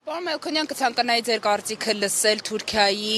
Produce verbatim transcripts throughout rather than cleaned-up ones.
Պարոն Մելքոնյան, կցանկանայի ձեր կարծիքը լսել Թուրքիայի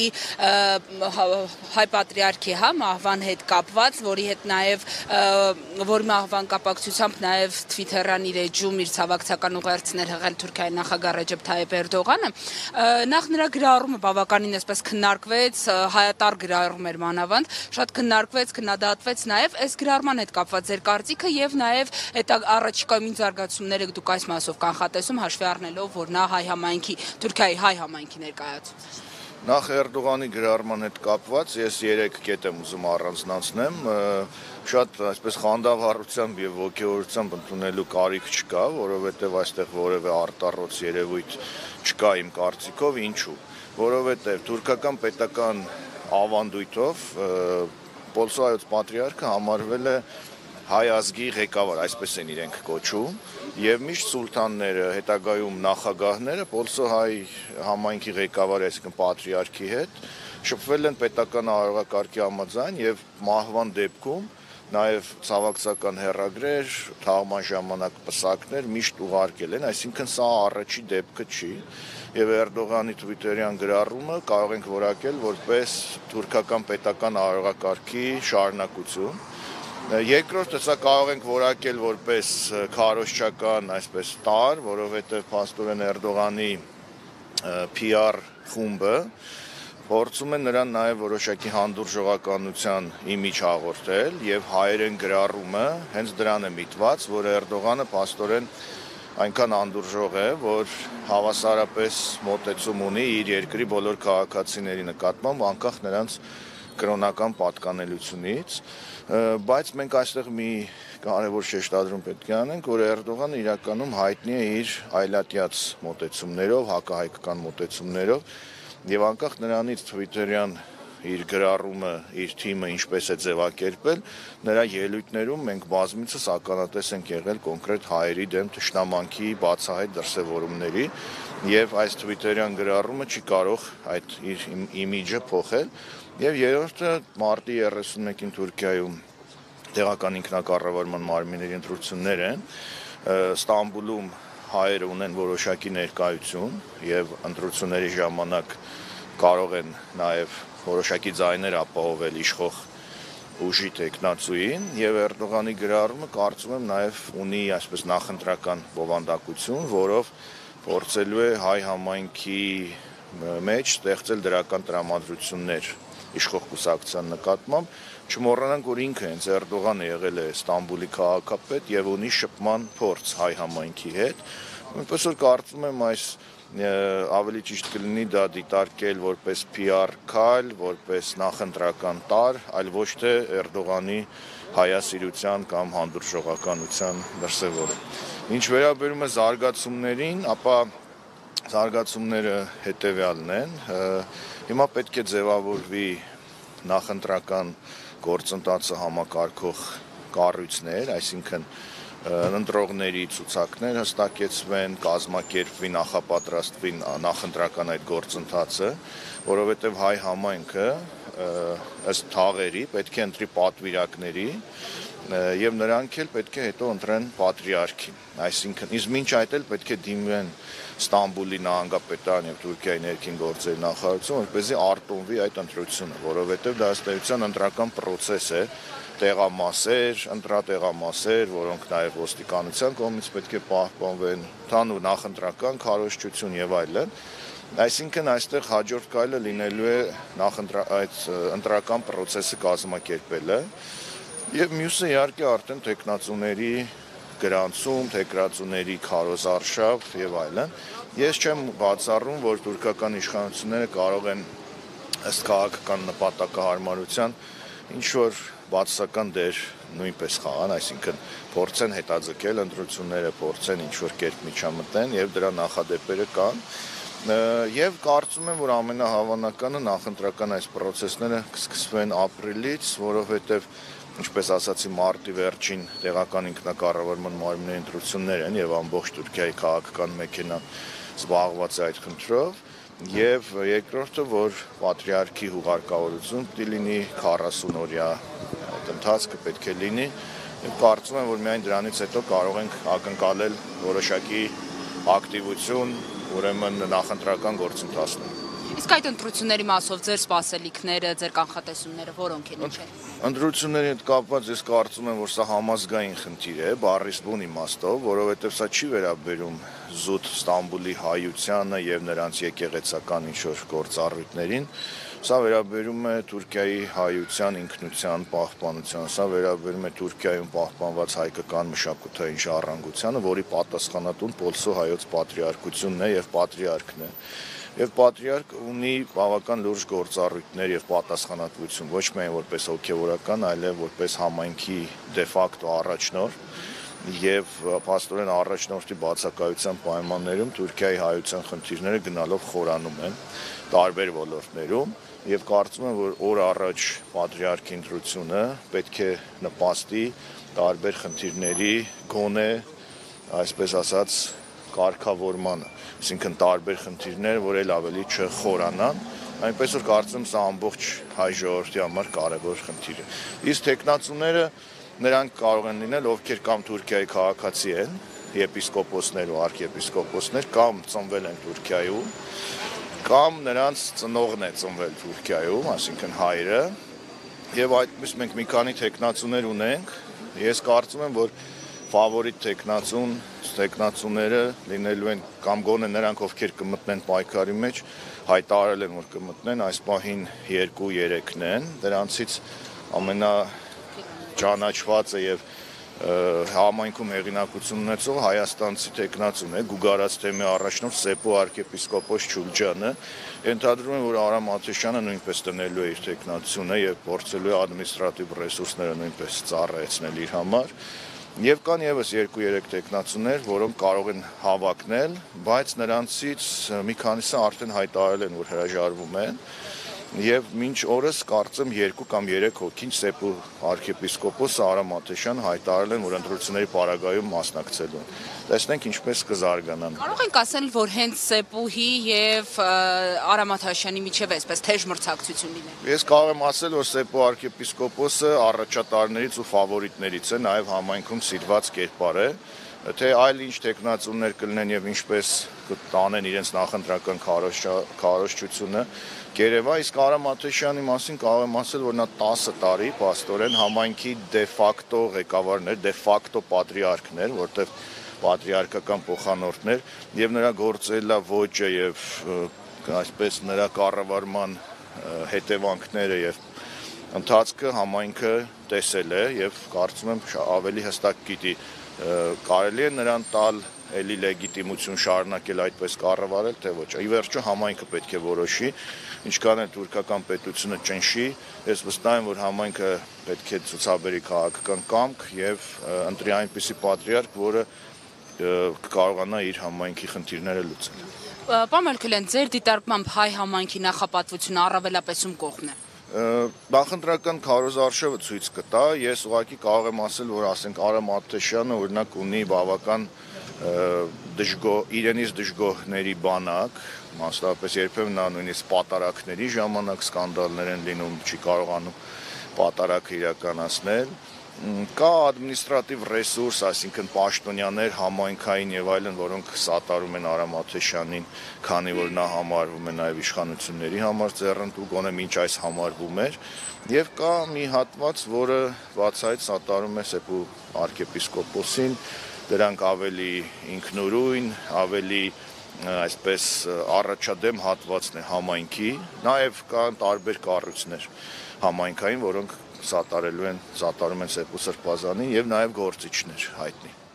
հայ պատրիարքի հա մահվան հետ կապված, որի հետ նաև որի մահվան կապակցությամբ նաև Twitter-յան իր էջում իր ցավակցական ուղերձներ հղել Թուրքիայի նախագահ Ռեջեփ Թայիփ Էրդողանը, նախ նրա գրառումը բավականին այսպես քննարկվեց, հայատար գրառում էր մանավանդ, շատ քննարկվեց, քննադատվեց նաև այս գրառման հետ կապված ձեր կարծիքը եւ նաև այդ առաջիկայում ինչ զարգացումներ եք դուք այս մասով կանխատեսում հաշվի առնելով, որ նա հայ համայնքի Թուրքիայի հայ համայնքի ներկայացուցիչ։ Նախ Էրդողանի գրառման հետ կապված ես երեք կետ եմ ուզում առանձնացնեմ, շատ այսպես խանդավառությամբ եւ ոգեւորությամբ ընդունելու կարիք չկա, որովհետեւ այստեղ որևէ արտառոց երևույթ չկա իմ կարծիքով, ինչու, որովհետեւ թուրքական պետական ավանդույթով Պոլսո հայոց պատրիարքը համարվել է հայ ազգի ղեկավար, այսպես են իրենք կոչում, եւ միշտ սուլթանները, հետագայում նախագահները Պոլսո հայ համայնքի ղեկավարի, այսինքն պատրիարքի հետ շփվել են պետական արարողակարգի համաձայն եւ մահվան դեպքում նաեւ ցավակցական հեռագրեր, թաղման ժամանակ պսակներ միշտ ուղարկել են, այսինքն սա առաջի դեպքը չի եւ Էրդողանի Twitter-յան գրառումը կարող ենք որակել որպես թուրքական պետական արարողակարգի շարունակություն։ Երկրորդը սա կարող ենք որակել որպես քարոզչական այսպես տար, որովհետև փաստորեն Էրդողանի P R խումբը փորձում է նրան նաև որոշակի հանդուրժողականության իմիջ հաղորդել եւ հայերեն գրառումը հենց դրան է միտված, որ Էրդողանը փաստորեն այնքան անդուրժող է, որ հավասարապես մոտեցում ունի իր երկրի բոլոր քաղաքացիների նկատմամբ, անկախ նրանց կրոնական պատկանելությունից, բայց մենք այստեղ մի կարևոր շեշտադրում պետք է անենք, որ Էրդողանը իրականում հայտնի է իր այլատյաց մոտեցումներով, հակահայկական մոտեցումներով եւ անկախ նրանից Twitter-յան իր գրառումը, իր թիմը ինչպես է ձևակերպել, նրա ելույթներում մենք բազմիցս ականատես ենք եղել կոնկրետ հայերի դեմ թշնամանքի բացահայտ դրսևորումների եւ այս Twitter-յան գրառումը չի կարող այդ իր իմիջը փոխել եւ երրորդը մարտի երեսունմեկին Թուրքիայում տեղական ինքնակառավարման մարմինների ընտրություններ են, Ստամբուլում հայերը ունեն որոշակի ներկայություն եւ ընտրությունների ժամանակ կարող են նաեւ որոշակի ձայներ ապահովել իշխող ուժի տեխնացուին եւ Էրդողանի գրառումը կարծում եմ նաեւ ունի այսպես նախընտրական բովանդակություն, որով փորձելու է հայ համայնքի մեջ ստեղծել դրական տրամադրություններ իշխող կուսակցության նկատմամբ, չմոռանանք, որ ինքը հենց Էրդողանը եղել է Ստամբուլի քաղաքապետ եւ ունի շփման փորձ հայ համայնքի հետ, այնպես որ կարծում եմ այս ավելի ճիշտ կլինի դա դիտարկել որպես P R քայլ, որպես նախընտրական տար, այլ ոչ թե Էրդողանի հայասիրության կամ հանդուրժողականության դրսևորում։ Ինչ վերաբերում է զարգացումներին, ապա զարգացումները հետեւյալն են, հիմա պետք է ձևավորվի նախընտրական գործընթացը համակարգող կառույցներ, այսինքն ընտրողների ցուցակներ հստակեցվեն, կազմակերպվի, նախապատրաստվի նախընտրական այդ գործընթացը, որովհետև հայ համայնքը ըստ թաղերի պետք է ընտրի պատվիրակների եւ նրանք էլ պետք է հետո ընտրեն պատրիարքին, այսինքն իսկ մինչ այդ էլ պետք է դիմեն Ստամբուլի նահանգապետարան եւ Թուրքիայի ներքին գործերի նախարարություն, որպեսզի արտոնվի այդ ընտրությունը, որովհետեւ դա ըստ էության ընտրական process է, տեղամասեր, ընտրատեղամասեր, որոնք նաեւ ոստիկանության կողմից պետք է պահպանվեն, ընդհանուր նախընտրական քարոզչություն եւ այլն։ Այսինքն այստեղ հաջորդ քայլը լինելու է նախընտրա այդ ընտրական process-ը կազմակերպելը եւ մյուսը իհարկե արդեն տեխնացուների գրանցում, թեկրածուների քարոզարշավ եւ այլն։ Ես չեմ բացառում, որ թուրքական իշխանությունները կարող են ըստ քաղաքական նպատակահարմարության ինչ որ բացասական դեր նույնպես խաղան, այսինքն փորձեն հետաձգել ընտրությունները, փորձեն ինչ որ կերպ միջամտեն եւ դրա նախադեպերը կան։ Եվ կարծում եմ, որ ամենահավանականը նախընտրական այս process-ները կսկսվեն ապրիլից, որովհետեւ ինչպես ասացի, մարտի վերջին տեղական ինքնակառավարման մարմինների ընտրություններ են եւ ամբողջ Թուրքիայի քաղաքական մեքենան զբաղված է այդ խնդրով եւ երկրորդը, որ պատրիարքի հուղարկավորություն պիտի լինի քառասուն օրյա այդ ընթացքը պետք է լինի եւ կարծում եմ, որ միայն դրանից հետո կարող ենք ակնկալել որոշակի ակտիվություն ուրեմն նախընտրական գործընթացները։ Իսկ այդ ընտրությունների մասով ձեր սպասելիքները, ձեր կանխատեսումները որոնք են ինչ են։ Ընտրությունների հետ կապված ես կարծում եմ, որ սա համազգային խնդիր է, բառիս բուն իմաստով, որովհետև սա չի վերաբերում զուտ Ստամբուլի հայությանը եւ նրանց եկեղեցական ինչ-որ գործառույթներին, սա վերաբերում է Թուրքիայի հայության ինքնության պահպանության, սա վերաբերում է Թուրքիայում պահպանված հայկական մշակութային ժառանգությանը, որի պատասխանատուն Պոլսո հայոց պատրիարքությունն է եւ պատրիարքն է։ Եվ պատրիարք ունի բավական լուրջ գործառույթներ եւ պատասխանատվություն, ոչ միայն որպես հոգեվորական, այլև որպես համայնքի դե ֆակտո առաջնորդ եւ փաստորեն առաջնորդի բացակայության պայմաններում Թուրքիայի հայության խնդիրները գնալով խորանում են տարբեր ոլորտներում եւ կարծում եմ, որ օր առաջ պատրիարքի ընտրությունը պետք է նպաստի տարբեր խնդիրների գոնե, այսպես ասած, կարգավորմանը, այսինքն տարբեր խնդիրներ, որ էլ ավելի չխորանան, այնպես որ կարծում սա ամբողջ հայ ժողովրդի համար կարևոր խնդիր է։ Իսկ տեխնացուները նրանք կարող են լինել, ովքեր կամ Թուրքիայի քաղաքացի են, եպիսկոպոսներ ու արքեպիսկոպոսներ, կամ ծնվել են Թուրքիայում, կամ նրանց ծնողն է ծնվել Թուրքիայում, այսինքն հայրը, եւ այդպես մենք մի քանի տեխնացուներ ունենք, ես կարծում եմ, որ ֆավորիտ տեխնացուն, տեխնացուները լինելու են կամ գոնե նրանք, ովքեր կմտնեն պայքարի մեջ, հայտարարել են, որ կմտնեն, այս պահին երկու-երեքն են, դրանցից ամենաճանաչվածը եւ համայնքում հեղինակություն ունեցող հայաստանցի տեխնացուն է, Գուգարաց թեմի առաջնորդ Սեպո arczepiskopos Չուլջանը, ենթադրում եմ, որ Արամ Աթեշյանը նույնպես տնելու է իր տեխնացությունը եւ փորձելու է ադմինիստրատիվ ռեսուրսները նույնպես ծառայեցնել իր համար։ Եվ կան եւս երկու-երեք տեխնացուներ, որոնք կարող են հավակնել, բայց նրանցից մի քանիսը արդեն հայտարարել են, որ հրաժարվում են, եւ մինչ օրս կարծեմ երկու կամ երեք հոգին Սեպու arczepiskopos Արամ Աթեշյանը հայտարարել են, որ ընտրությունների պարագայում մասնակցելու են։ Տեսնենք ինչպես կզարգանան։ Կարող ենք ասել, որ հենց Սեպուհի եւ Արամ Աթեշյանի միջև էսպես թեժ մրցակցություն լինի։ Ես կարող եմ ասել, որ Սեպու arczepiskoposը առաջատարներից ու ֆավորիտներից է, նաեւ համայնքում սիրված կերպար է, թե այլ ինչ տեխնացուներ կլինեն եւ ինչպես կտանեն իրենց նախընտրական քարոզչությունը Կերևա, իսկ Արամ Աթեշյանի մասին կարող եմ ասել, որ նա տասը տարի պաստորեն համայնքի դե ֆակտո ղեկավարներ, դե ֆակտո պատրիարքներ, որտեղ պատրիարքական փոխանորդներ եւ նրա գործելա ոճը եւ այսպես նրա կառավարման հետևանքները եւ ընթացքը համայնքը տեսել է եւ կարծում եմ ավելի հստակ գիտի կարելի է նրան տալ էլի լեգիտիմություն շարունակել այդպես կառավարել, թե ոչ։ Ի վերջո համայնքը պետք է որոշի, ինչքան էլ թուրքական պետությունը ճնշի, ես վստահ եմ, որ համայնքը պետք է ցուցաբերի քաղաքական կամք եւ ընտրի այնպիսի պատրիարք, որը կկարողանա իր համայնքի խնդիրները լուծել։ Պարոն Մելքելյան, ձեր դիտարկմամբ հայ համայնքի նախապատվությունը առավելապես ում կողմն է։ Նախընտրական քարոզարշավը ցույց կտա, ես ուղղակի կարող եմ ասել, որ ասենք Արամ Աթեշյանը օրինակ ունի բավական դժգոհ իրենից դժգոհների բանակ, մասնավորապես երբեմն նա նույնիսկ պատարակների ժամանակ սկանդալներ են լինում, չի կարողանում պատարակը իրականացնել, կա ադմինիստրատիվ ռեսուրս, այսինքն պաշտոնյաներ, համայնքային եւ այլն, որոնք սատարում են Արամ Աթեշյանին, քանի որ նա համարվում է նաեւ իշխանությունների համար ձեռնտու, գոնե մինչ այս համարվում էր, եւ կա մի հատված, որը բացահայտ սատարում է Սեպու arczepiskoposին, դրանք ավելի ինքնուրույն, ավելի այսպես առաջադեմ հատվածն է համայնքի, նաեւ կան տարբեր կառույցներ համայնքային, որոնք սատարելու են, սատարում են Սեպու սրբազանին եւ նաեւ գործիչներ հայտնի։